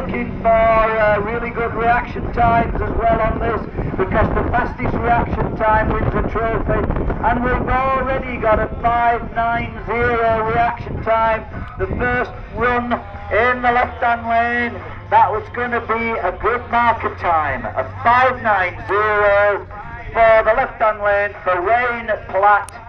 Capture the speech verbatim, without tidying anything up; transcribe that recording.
looking for uh, really good reaction times as well on this, because the fastest reaction time wins a trophy, and we've already got a five nine zero reaction time. The first run in the left-hand lane, that was going to be a good marker time, a five nine zero for the left-hand lane for Wayne Platt.